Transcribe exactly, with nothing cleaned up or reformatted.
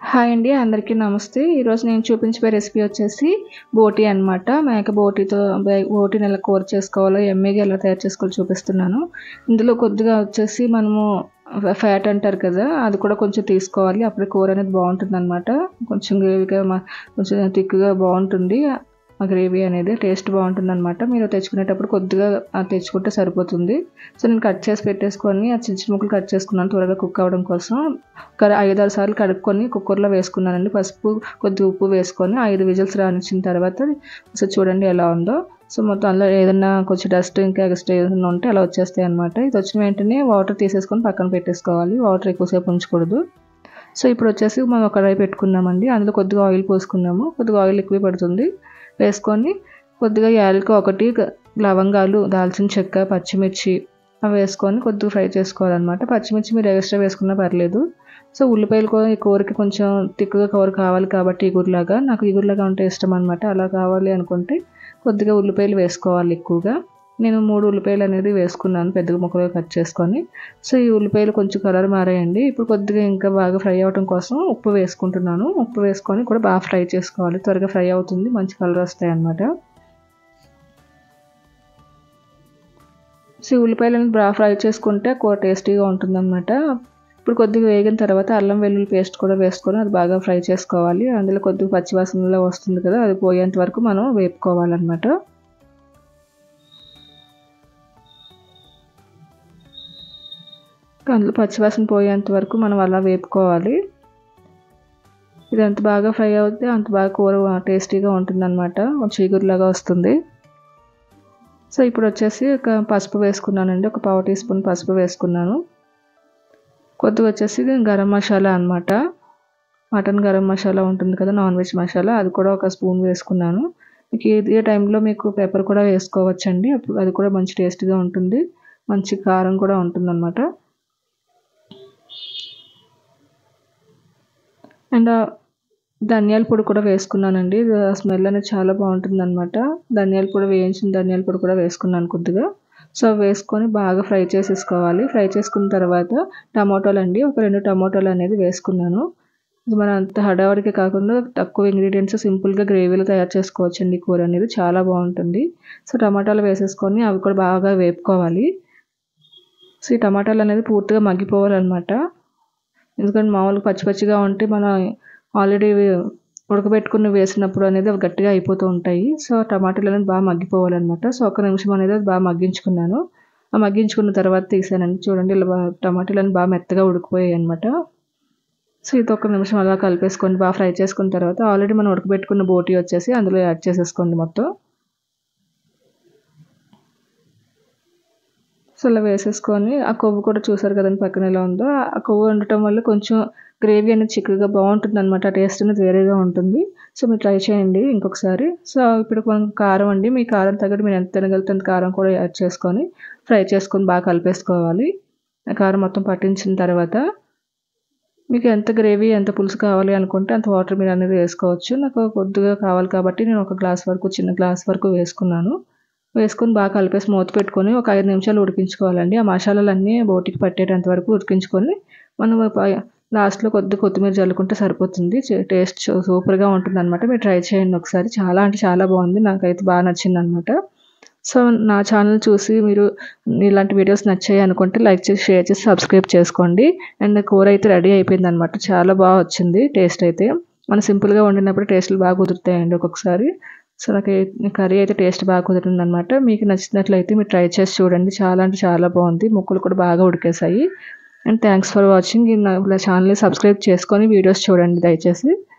Hi అండి, అందరికీ నమస్తే. ఈరోజు నేను చూపించే రెసిపీ వచ్చేసి బోటీ అనమాట. మేక బోటీతో బోటీని ఎలా కూర చేసుకోవాలో, ఎమ్మీగా ఎలా తయారు చేసుకోవాలో చూపిస్తున్నాను. ఇందులో కొద్దిగా వచ్చేసి మనము ఫ్యాట్ అంటారు కదా, అది కూడా కొంచెం తీసుకోవాలి. అప్పుడు కూర అనేది బాగుంటుంది అనమాట. కొంచెం గ్రేవీగా కొంచెం థిక్గా బాగుంటుంది. ఆ గ్రేవీ అనేది టేస్ట్ బాగుంటుంది అనమాట. మీరు తెచ్చుకునేటప్పుడు కొద్దిగా తెచ్చుకుంటే సరిపోతుంది. సో నేను కట్ చేసి పెట్టేసుకొని ఆ చిన్న చిన్న ముక్కలు కట్ చేసుకున్నాను త్వరగా కుక్ అవ్వడం కోసం. ఐదారు సార్లు కడుక్కొని కుక్కర్లో వేసుకున్నానండి. పసుపు కొద్దిగా ఉప్పు వేసుకొని ఐదు విజిల్స్ రానిచ్చిన తర్వాత సో చూడండి ఎలా ఉందో. సో మొత్తం అందులో ఏదైనా కొంచెం డస్ట్ ఇంకా ఎక్స్ట్రా ఏదైనా ఉంటే అలా వచ్చేస్తాయి అనమాట. ఇది వచ్చిన వెంటనే వాటర్ తీసేసుకొని పక్కన పెట్టేసుకోవాలి. వాటర్ ఎక్కువసేపు ఉంచకూడదు. సో ఇప్పుడు వచ్చేసి మనం ఒక కడాయి పెట్టుకున్నామండి. అందులో కొద్దిగా ఆయిల్ పోసుకున్నాము. కొద్దిగా ఆయిల్ ఎక్కువ పడుతుంది. వేసుకొని కొద్దిగా యాలక ఒకటి, లవంగాలు, దాల్చిన చెక్క, పచ్చిమిర్చి అవి వేసుకొని కొద్దిగా ఫ్రై చేసుకోవాలన్నమాట. పచ్చిమిర్చి మీరు ఎక్స్ట్రా వేసుకున్నా పర్లేదు. సో ఉల్లిపాయలు కూడా ఈ కూరకి కొంచెం తిక్కుగా కూర కావాలి కాబట్టి ఇగురులాగా, నాకు ఇగురులాగా ఉంటే ఇష్టం అనమాట. అలా కావాలి అనుకుంటే కొద్దిగా ఉల్లిపాయలు వేసుకోవాలి ఎక్కువగా. నేను మూడు ఉల్లిపాయలు అనేది వేసుకున్నాను పెద్దగా ముక్కలుగా కట్ చేసుకొని. సో ఈ ఉల్లిపాయలు కొంచెం కలర్ మారాయండి. ఇప్పుడు కొద్దిగా ఇంకా బాగా ఫ్రై అవ్వడం కోసం ఉప్పు వేసుకుంటున్నాను. ఉప్పు వేసుకొని కూడా బాగా ఫ్రై చేసుకోవాలి. త్వరగా ఫ్రై అవుతుంది, మంచి కలర్ వస్తాయి అన్నమాట. సో ఉల్లిపాయలు అనేది బాగా ఫ్రై చేసుకుంటే కూర టేస్టీగా ఉంటుంది అన్నమాట. ఇప్పుడు కొద్దిగా వేగిన తర్వాత అల్లం వెల్లుల్లి పేస్ట్ కూడా వేసుకొని అది బాగా ఫ్రై చేసుకోవాలి. అందులో కొద్దిగా పచ్చివాసనలో వస్తుంది కదా, అది పోయేంత వరకు మనం వేపుకోవాలన్నమాట. అందులో పచ్చివాసన పోయేంత వరకు మనం అలా వేపుకోవాలి. ఇది ఎంత బాగా ఫ్రై అవుతే అంత బాగా కూర టేస్టీగా ఉంటుందన్నమాట. కొంచెం ఇగురులాగా వస్తుంది. సో ఇప్పుడు వచ్చేసి ఒక పసుపు వేసుకున్నానండి. ఒక పావు టీ స్పూన్ పసుపు వేసుకున్నాను. కొద్దిగా వచ్చేసి గరం మసాలా అనమాట. మటన్ గరం మసాలా ఉంటుంది కదా, నాన్ వెజ్ మసాలా, అది కూడా ఒక స్పూన్ వేసుకున్నాను. మీకు ఏ టైంలో మీకు పెప్పర్ కూడా వేసుకోవచ్చండి. అప్పుడు అది కూడా మంచి టేస్ట్గా ఉంటుంది. మంచి కారం కూడా ఉంటుంది అన్నమాట. అండ్ ధనియాల పొడి కూడా వేసుకున్నానండి. స్మెల్ అనేది చాలా బాగుంటుంది అనమాట. ధనియాల పొడి, వేయించిన ధనియాల పొడి కూడా వేసుకున్నాను కొద్దిగా. సో వేసుకొని బాగా ఫ్రై చేసేసుకోవాలి. ఫ్రై చేసుకున్న తర్వాత టమాటోలు అండి, ఒక రెండు టమాటోలు అనేది వేసుకున్నాను. ఇది మన అంత హడావడికి కాకుండా తక్కువ ఇంగ్రీడియంట్స్ సింపుల్గా గ్రేవీలో తయారు చేసుకోవచ్చండి. కూర అనేది చాలా బాగుంటుంది. సో టమాటాలు వేసేసుకొని అవి కూడా బాగా వేపుకోవాలి. సో ఈ టమాటాలు అనేది పూర్తిగా మగ్గిపోవాలన్నమాట. ఎందుకంటే మామూలుగా పచ్చి పచ్చిగా ఉంటే మనం ఆల్రెడీ ఉడకబెట్టుకుని వేసినప్పుడు అనేది అవి గట్టిగా అయిపోతూ ఉంటాయి. సో టమాటాలు అనేది బాగా మగ్గిపోవాలన్నమాట. సో ఒక నిమిషం అనేది అది బాగా మగ్గించుకున్నాను. ఆ మగ్గించుకున్న తర్వాత తీసానండి. చూడండి ఇలా బాగా టమాటాలు అనేది బాగా మెత్తగా ఉడికిపోయాయి అనమాట. సో ఇది ఒక నిమిషం అలా కలిపేసుకోండి. బాగా ఫ్రై చేసుకున్న తర్వాత ఆల్రెడీ మనం ఉడకబెట్టుకున్న బోటీ వచ్చేసి అందులో యాడ్ చేసేసుకోండి మొత్తం. సో ఇలా వేసేసుకొని ఆ కొవ్వు కూడా చూసారు కదండి పక్కన ఎలా ఉందో. ఆ కొవ్వు ఉండటం వల్ల కొంచెం గ్రేవీ అనేది చిక్కగా బాగుంటుంది అనమాట. టేస్ట్ అనేది వేరేగా ఉంటుంది. సో మీరు ట్రై చేయండి ఇంకొకసారి. సో ఇప్పుడు మనం కారం అండి, మీ కారం తగ్గట్టు మీరు ఎంత తినగలుగుతుంది కారం కూడా యాడ్ చేసుకొని ఫ్రై చేసుకొని బాగా కలిపేసుకోవాలి. ఆ కారం మొత్తం పట్టించిన తర్వాత మీకు ఎంత గ్రేవీ ఎంత పులుసు కావాలి అనుకుంటే అంత వాటర్ మీరు అనేది వేసుకోవచ్చు. నాకు కొద్దిగా కావాలి కాబట్టి నేను ఒక గ్లాస్ వరకు, చిన్న గ్లాస్ వరకు వేసుకున్నాను. వేసుకొని బాగా కలిపేసి మూత పెట్టుకొని ఒక ఐదు నిమిషాలు ఉడికించుకోవాలండి. ఆ మసాలాలన్నీ బోటికి పట్టేటంత వరకు ఉడికించుకొని మనం లాస్ట్లో కొద్దిగా కొత్తిమీర జల్లుకుంటే సరిపోతుంది. టేస్ట్ సూపర్గా ఉంటుంది అనమాట. మీరు ట్రై చేయండి ఒకసారి. చాలా అంటే చాలా బాగుంది. నాకైతే బాగా నచ్చింది అనమాట. సో నా ఛానల్ చూసి మీరు ఇలాంటి వీడియోస్ నచ్చాయి అనుకుంటే లైక్ చేసి, షేర్ చేసి, సబ్స్క్రైబ్ చేసుకోండి. అండ్ కూర అయితే రెడీ అయిపోయింది అనమాట. చాలా బాగా వచ్చింది టేస్ట్ అయితే. మనం సింపుల్గా వండినప్పుడు టేస్ట్లు బాగా కుదురుతాయండి ఒక్కొక్కసారి. సో నాకు కర్రీ అయితే టేస్ట్ బాగా కుదిరింది అనమాట. మీకు నచ్చినట్లయితే మీరు ట్రై చేసి చూడండి. చాలా అంటే చాలా బాగుంది. ముక్కలు కూడా బాగా ఉడికేసాయి. And thanks for watching. నా ఛానల్ని సబ్స్క్రైబ్ చేసుకొని వీడియోస్ చూడండి దయచేసి.